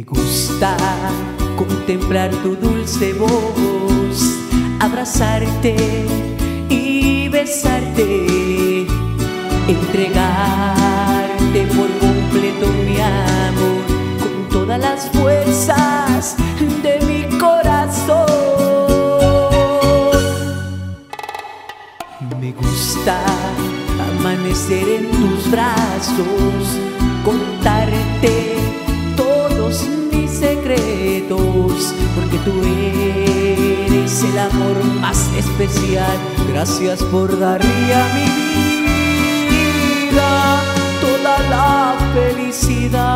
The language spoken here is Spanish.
gusta contemplar tu dulce voz, abrazarte y besarte, entregarte por completo mi amor con todas las fuerzas de mi corazón. Me gusta amanecer en tus brazos, contarte todos mis secretos, porque tú eres el amor más especial. Gracias por darle a mi vida toda la felicidad.